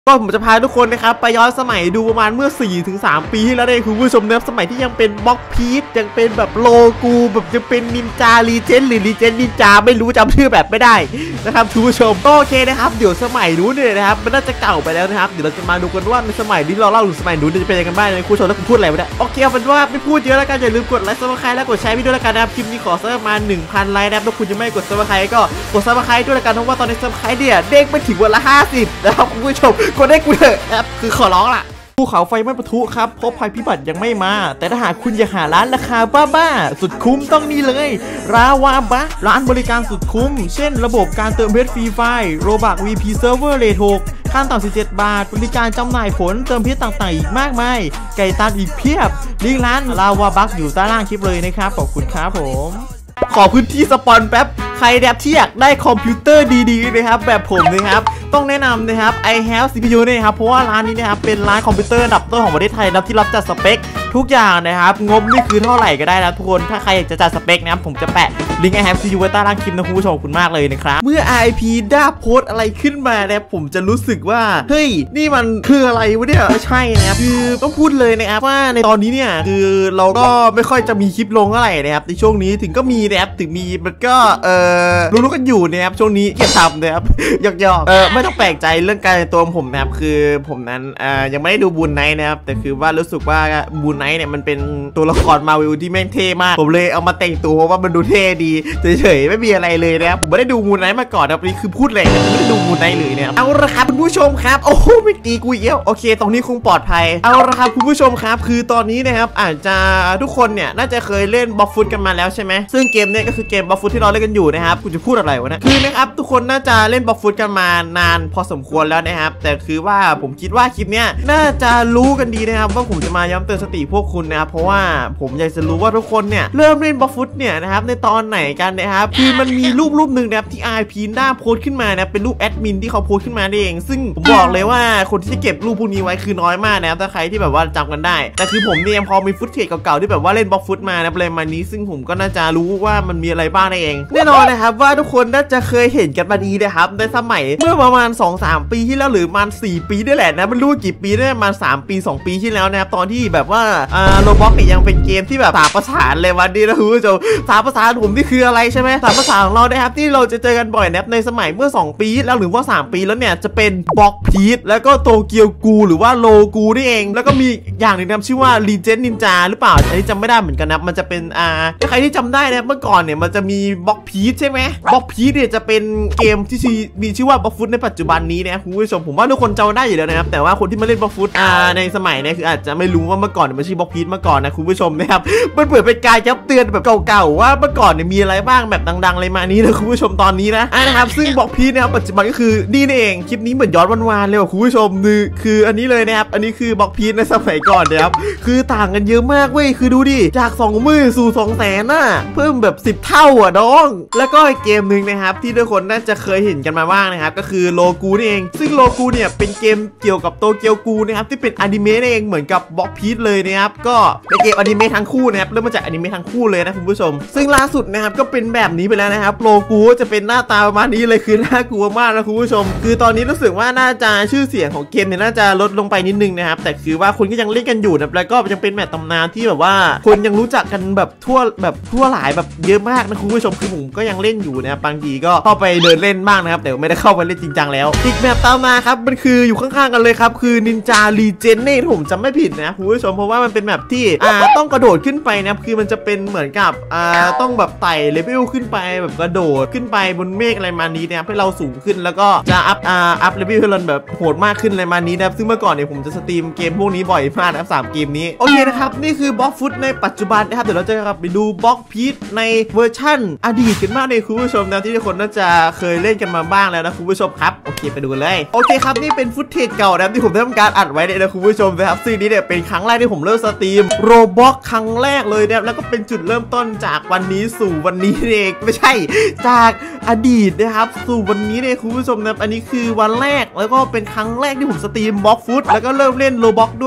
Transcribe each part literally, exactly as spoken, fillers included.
ก็ผมจะพาทุกคนนะครับไปย้อนสมัยดูประมาณเมื่อ สี่ถึงสาม ปีที่แล้วเลยคุณผู้ชมนะครับสมัยที่ยังเป็นบล็อกพีชยังเป็นแบบโลกูแบบยังเป็นนินจารีเจนหรือรีเจนนินจาไม่รู้จำชื่อแบบไม่ได้นะครับคุณผู้ชมก็โอเคนะครับเดี๋ยวสมัยนู้นเนี่ยนะครับมันน่าจะเก่าไปแล้วนะครับเดี๋ยวเราจะมาดูกันว่าในสมัยนี้เราเล่าถึงสมัยนู้นจะเป็นยังไงบ้างนะคุณผู้ชมแล้วคุณพูดอะไรไม่ได้โอเคเอาเป็นว่าไม่พูดเยอะแล้วกันอย่าลืมกดไลค์ซับสไครต์และกดแชร์วิดีโอแล้วกันนะครับคลิปนี้ขอสักประมาณ หนึ่งพัน ไลค์นะครับถ้าคุณยังไม่กดซับสไครต์ก็กดซับสไครต์ด้วยแล้วกันเพราะว่าตอนนี้ซับสไครต์เนี่ยเด้งไปถึงวันละห้าสิบนะครับคุณผู้ชมกดได้กูเถอะนะครับคือขอร้องล่ะภูเขาไฟไม่ปะทุครับเพราะภัยพิบัติยังไม่มาแต่ถ้าหากคุณอยากหาร้านราคาบ้าๆสุดคุ้มต้องนี่เลยราวาบะร้านบริการสุดคุ้มเช่นระบบการเติมเพชรฟรีไฟโรบัก วี พี เซิร์ฟเวอร์เรทหกขั้นต่ำสิบเจ็ดบาทบริการจำหน่ายผลเติมเพชรต่างๆอีกมากมายไก่ตันอีกเพียบลิงก์ร้านราวาบักอยู่ใต้ล่างคลิปเลยนะครับขอบคุณครับผมขอพื้นที่สปอนแป๊บใครแบบที่อยากได้คอมพิวเตอร์ดีๆนะครับแบบผมนะครับต้องแนะนำนะครับ I have ซี พี ยู นี่ครับเพราะว่าร้านนี้นะครับเป็นร้านคอมพิวเตอร์อันดับต้นของประเทศไทยนะที่รับจัดสเปคทุกอย่างนะครับงบนี่คือเท่าไหร่ก็ได้นะทุกคนถ้าใครอยากจะจัดสเปคนะครับผมจะแปะลิงก์ I have ซี พี ยู ไว้ใต้ล่างคลิปนะคุณผู้ชมขอบคุณมากเลยนะครับเมื่อ ไอ พี ได้โพสอะไรขึ้นมาเนี่ยผมจะรู้สึกว่าเฮ้ยนี่มันคืออะไรวะเนี่ยใช่นะครับคือต้องพูดเลยนะครับว่าในตอนนี้เนี่ยคือเราก็ไม่ค่อยจะมีคลิปลงเท่าไหร่นะครับในช่วงนี้ถึงก็มีนะครับถึงมีมันก็เออรู้ๆกันอยู่นะครับช่วงนี้เกียรติทำนะครับหยอกๆเออไม่ต้องแปลกใจเรื่องการตัวผมนะครับคือผมนั้นเออยังไม่ได้ดูบูนไนท์นะครับแต่คือว่ารู้สึกว่าบูนไนท์เนี่ยมันเป็นตัวละครมาวิลที่แม่งเท่มากผมเลยเอามาแต่งตัวเพราะว่ามันดูเท่ดีเฉยๆไม่มีอะไรเลยนะครับผมไม่ได้ดูบูนไนท์มาก่อนนะนี่คือพูดเลยไม่ได้ดูบูนไนท์เลยเนี่ยเอาละครับคุณผู้ชมครับโอ้โหไม่ตีกูเอี้ยวโอเคตรงนี้คงปลอดภัยเอาละครับคุณผู้ชมครับคือตอนนี้นะครับอาจจะทุกคนเนี่ยน่าจะเคยเล่นบล็อกฟุตกันมาแล้วใช่ไหมซึ่งเกมเนี่ยก็คือเกมบล็อกฟุตที่เราเล่นกันอยู่นะครับกูจะพูดอะไรวะนะคือนะครับทุกคนน่าจะเล่นบล็อกฟุตกันมานานพอสมควรแล้วนะครับแต่คือว่าผมคิดว่าคลิปเนี้ยน่าจะรู้กันดีนะครับว่าผมจะมาย้ำเตือนสติพวกคุณนะครับเพราะว่าผมอยากจะรู้ว่าทุกคนเนี่ยเริ่มเล่นบล็อกฟุตเนี่ยนะครับในตอนไหนกันนะครับคือมันมีรูปรูปหนึ่งนะครับที่ ไอ พี ได้โพสต์ขึ้นมานะเป็นรูปแอดมินที่เขาโพสต์ขึ้นมาเองซึ่งผมบอกเลยว่าคนที่จะเก็บรูปพวกนี้ไว้คือน้อยมากนะครับถ้าใครที่แบบว่าจำกันได้แต่คือผมเนี่ยพอมีฟุตเทจเก่าๆที่แบบว่าเล่นบล็อกฟุตมานะประมาณนี้ซึ่งผมก็น่าจะรู้ว่ามันมีอะไรบ้างเองแน่นอนนะครับว่าทุกคนน่าจะเคยเห็นกันมาดีนะครับในสมัยเมื่อประมาณ สองถึงสาม ปีที่แล้วหรือประมาณสี่ปีนี่แหละนะไม่รู้กี่ปีได้ประมาณสามปีสองปีที่แล้วนะครับตอนที่แบบว่าอ่าโรบล็อกเนี่ยยังเป็นเกมที่แบบสามประสานเลยวันนี้นะคุณผู้ชมสามประสานผมนี่คืออะไรใช่ไหมสามประสานของเรานะครับที่เราจะเจอกันบ่อยนะครับในสมัยเมื่อสองปีแล้วหรือว่าสามปีแล้วเนี่ยจะเป็นบล็อกพีชแล้วก็โตเกียวกูหรือว่าโลกูนี่เองแล้วก็มีอย่างหนึ่งนะชื่อว่ารีเจนนินจาหรือเปล่าอันนี้จำไม่ได้เหมือนกันนะมันจะเป็นอ่าถ้าใครที่จำได้นะเมื่อก่อนเนี่ยมันจะมีบล็อกพีชใช่ไหมบล็อกพีชเนี่ยจะเป็นเกมที่มีชื่อว่าบล็อกฟุตในปัจจุบันนี้นะคุณผู้ชมผมว่าทุกคนจำได้อยู่แล้วนะครับแต่ว่าคนที่มาเล่นบล็อกฟุตอ่าในสมัยนี้คืออาจจะไม่รู้ว่าเมื่อก่อนมันชื่อบล็อกพีชเมื่อก่อนนะคุณผู้ชมนะครับมันเปิดเป็นการย้ำเตือนแบบเก่าๆว่าเมื่อก่อนเนี่ยมีอะไรบ้างแบบดังๆอะไรมานี้นะคุณผู้ชมตอนนี้นะนะครับซึ่งบล็อกพีชนะครับปัจจุบันก็คือนี่เองคลิปนี้เหมือนย้อนวันๆเลยว่ะคุณผู้ชมนี่คืออันนี้เลยนะครับอันนี้คือบล็อกพีชในสมัยก่อนนะครับคือต่างกันเยอะมากเว้ยคือดูดิจากสองหมื่นสู่สองแสนน่ะเพิ่มแบบสิบเท่าอ่ะน้องแล้วก็อีกเกมหนึ่งนะครับที่ทุกคนน่าจะเคยเห็นกันมาบ้างนะครับก็คือโลกูนี่เองซึ่งโลกูเนี่ยเป็นเกมเกี่ยวกับโตเกียวกูนะครับที่เป็นอนิเมะเองเหมือนกับบล็อกพีชเลยนะครับก็เป็นเกมอนิเมะทั้งคู่นะครับเริ่มมาจากอนิเมะทั้งคู่เลยนะคุณผู้ชมซึ่งล่าสุดนะครับก็เป็นแบบนี้ไปแล้วนะครับโลกูจะเป็นหน้าตาประมาณนี้เลยคือน่ากลัวมากนะคุณผู้ชมคือตอนนี้รู้สึกว่าน่าจะชื่อเสียงของเกมเนี่ยน่าจะลดลงไปนิดนึงนะครับแต่คือว่าคนก็ยังเล่นกันอยู่นะแล้วก็ยังเป็นแบบตำนานที่แบบว่าคนยังรู้จักกันแบบทั่วแบบทั่วหลายแบบเยอะมากนะคุณผู้ชมคือผมก็ยังเล่นอยู่นะครับบางทีก็เข้าไปเดินเล่นบ้างนะครับแต่ไม่ได้เข้าไปเล่นจริงจังแล้วอีกแบบตามมาครับมันคืออยู่ข้างๆกันเลยครับคือนินจารีเจนนี่ผมจำไม่ผิดนะคุณผู้ชมเพราะว่ามันเป็นแบบที่อ่าต้องกระโดดขึ้นไปนะคือมันจะเป็นเหมือนกับอ่าต้องแบบไต่เลเวลขึ้นไปแบบกระโดดขึ้นไปบนเมฆอะไรมานี้นะครับให้เราสูงขึ้นแล้วก็จะอัพอ่าอัพเลเวลให้เราแบบโหดมากขึ้นอะไรมานี้นะครับซึ่งเมื่อก่อนเนี่ยผมจะสตรีมเกมพวกนี้บ่อยมากนะครับสามเกมนี้โอเคนะครับนี่คือบล็อกฟุตในปัจจุบันนะครับเดี๋ยวเราจะกลับไปดูบล็อกพีชในเวอร์ชั่นอดีตกันมากเลยคุณผู้ชมนะที่ทุกคนน่าจะเคยเล่นกันมาบ้างแล้วนะคุณผู้ชมครับโอเคไปดูกันเลยโอเคครับนี่เป็นฟุตเทจเก่านะครับที่ผมได้ทำการอัดไว้นะคุณผู้ชมนะครับซีนี้เนี่ยเป็นครั้งแรกที่ผมเริ่มสตรีมโรบล็อกครั้งแรกเลยนะครับแล้วก็เป็นจุดเริ่มต้นจากวันนี้สู่วันนี้เองไม่ใช่จากอดีตนะครับสู่วันนี้เลยคุณผู้ชมนะอันนี้คือวันแรกแล้วก็เป็นครั้งแรกที่ผมสตรีมบล็อกฟุตแล้วก็เริ่มเล่นโรบล็อกด้วยเองคุณ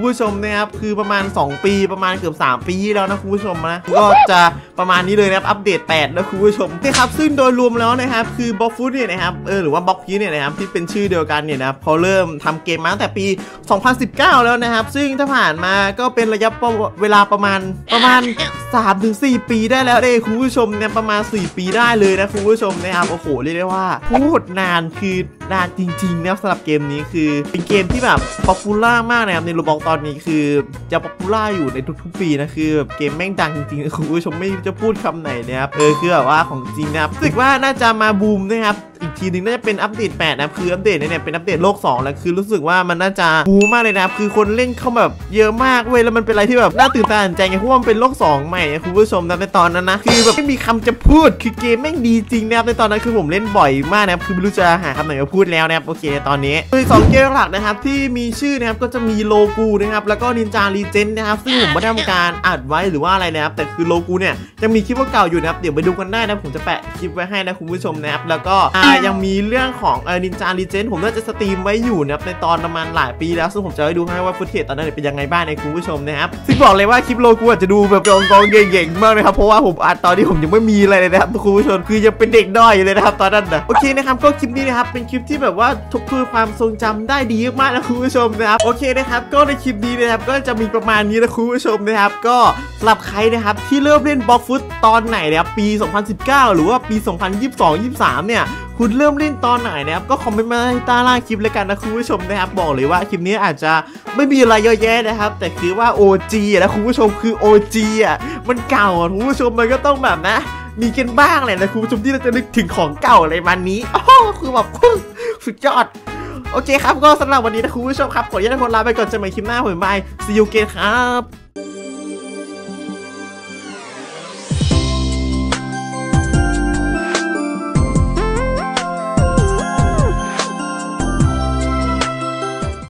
ผู้ชมนะครับคือประมาณสองปีประมาณเกือบสามปีแล้วนะคุณผู้ชมนะก็จะประมาณนี้เลยนะครับอัปเดตแปดนะคุณผู้ชมนะครับซึ่งโดยรวมแล้วนะครับคือบล็อกฟุตเนี่ยนะครับเออหรือว่าบล็อกพีเนี่ยนะครับที่เป็นชื่อเดียวกันเนี่ยนะครับเขาเริ่มทำเกมมาตั้งแต่ปีสองพันสิบเก้าแล้วนะครับซึ่งถ้าผ่านมาก็เป็นระยะเวลาประมาณประมาณ สามถึงสี่ ปีได้แล้วเด้คุณผู้ชมเนี่ยประมาณสี่ปีได้เลยนะคุณผู้ชมนะครับโอ้โหเรียกได้ว่าพูดนานคือนานจริงๆนะสำหรับเกมนี้คือเป็นเกมที่แบบป๊อปปูล่ามากนะครับในโรบล็อกตอนนี้คือจะป๊อปปูล่าอยู่ในทุกๆปีนะคือเกมแม่งดังจริงๆคุณผู้ชมไม่จะพูดคำไหนนะครับเออคือแบบว่าของจริงนะครับรู้สึกว่าน่าจะมาบูมนะครับอีกทีนึงน่าจะเป็นอัปเดตแปดนะคืออัปเดตเนี่ยเป็นอัปเดตโลกสองแล้วคือรู้สึกว่ามันน่าจะบูมมากเลยนะคือคนเล่นเข้าแบบเยอะมากเว้ยแล้วมันเป็นอะไรที่แบบน่าตื่นตาตื่นใจไงเพราะว่ามันเป็นโลกสองใหม่คุณผู้ชมนะในตอนนั้นนะคือแบบไม่มีคำจะพูดคือเกมแม่งดีจริงนะครับในตอนนั้นคือผมเล่นบ่อยมากนะครับคือไม่รู้จะหาคำไหนมาพูดแล้วนะครับโอเคตอนนี้คือสองเกมหลักนะครับที่มีชื่อนะครับก็จะมีโลกูนะครับแล้วก็นินจารีเจนนะครับซึ่งผมไม่ได้ทำการอัดไว้หรือว่าอะไรนะครับแต่คือโลกูเนี่ยยังมีคลิปเก่าอยู่นะครับเดี๋ยวไปดูกันได้นะผมจะแปะคลิปไว้ให้นะคุณผู้ชมนะครับแล้วก็ยังมีเรื่องของเออนินจารีเจนผมน่าจะสตรีมไว้อยู่นะครับในตอนประมาณหลายปีแล้วซึ่งผมจะให้ดูให้ว่าฟุตเทจตอนนั้นเป็นยังไงบ้างในคุณผู้ชมนะครับซึ่งบอกเลยว่าคลิปโลกูอาจจะดูแบบกองๆเก่งๆมากนะครับเพราะว่าผมอัดตอนที่ผมยังไม่มีอะไรเลยนะครับคุณผู้ชมคือยังเป็นเด็กด้อยเลยนะครับตอนนั้นนะโอเคนะครับก็คลิปนี้นะครับเป็นคลิปที่แบบว่าทบทวนความทรงจำได้ดีมากนะคุณผู้ชมนะครับโอเคนะครับก็ในคลิปนี้นะครับก็จะมีประมาณนี้นะคุณผู้ชมนะครับก็สำหรับใครนะครับที่เริ่มเล่นบล็อกฟุตตอนไหนนะครับปีสองพันสิบเก้าหรือว่าปีสองพันยี่สิบสอง ยี่สิบสามเนี่ยคุณเริ่มเล่นตอนไหนนะครับก็คอมเมนต์มาให้ใต้ล่างคลิปเลยกันนะคุณผู้ชมนะครับบอกเลยว่าคลิปนี้อาจจะไม่มีอะไรเยอะแยะนะครับแต่คือว่า โอ จี นะคุณผู้ชมคือ โอ จี อ่ะมันเก่าอ่ะคุณผู้ชมมันก็ต้องแบบนะมีกันบ้างแหละนะคุณผู้ชมที่เราจะนึกถึงของเก่าอะไรวันนี้โอ้คือแบบสุดยอดโอเคครับก็สำหรับวันนี้นะคุณผู้ชมครับขออนุญาตทุกคนลาไปก่อนเจอกันใหม่คลิปหน้าบ๊ายบาย see you again ครับ